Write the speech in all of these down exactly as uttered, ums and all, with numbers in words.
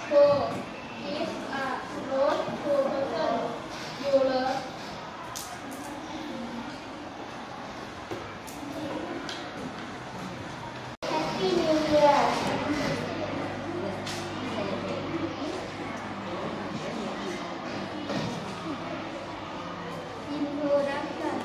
Go is a road to person you love. Happy New Year. Introduction.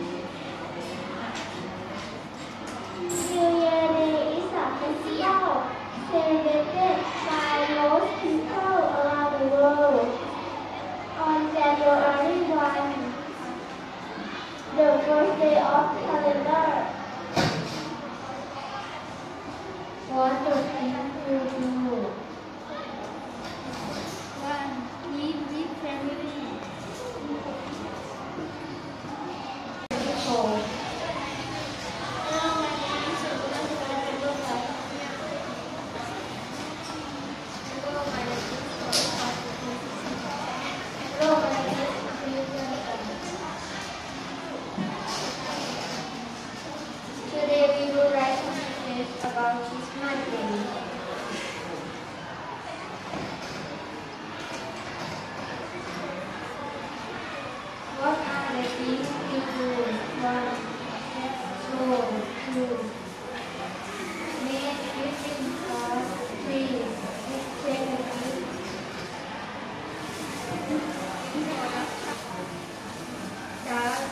New Year Day is a festival celebrated by most people around the world on January first, the first day of calendar. What do you do? One. Eat with family. Four. Hello, my name is Surya Surya. Hello, my name is Surya. Hello, my name is Surya. Today we will write some messages about Christmas Day. What are the things we do? One. Stroll. Two. Make greeting. Four. Three. Exchange a gift. Start.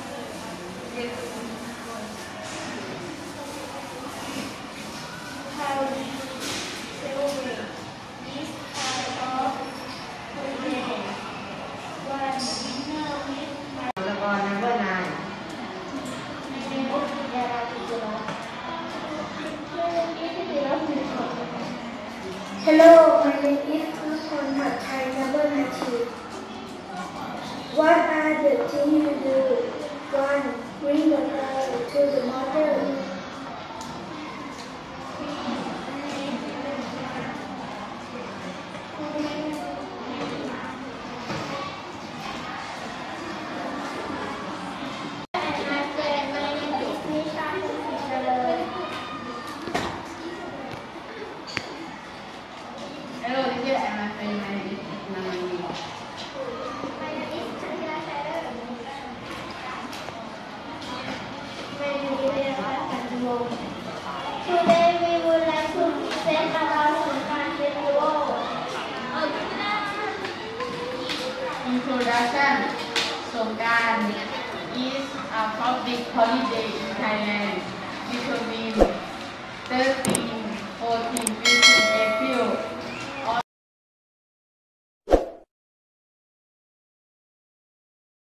How do you celebrate this part of holiday? One. Dinner with my ละคร Number nine Hello, my name is Kusum Mathai, number nineteen. What are the things you do? One. Bring the child to the mother. Hello, teacher, and my friend, my name is Namani. Today we would like to present about Songkran Festival. Introduction. Songkran is a public holiday in Thailand. We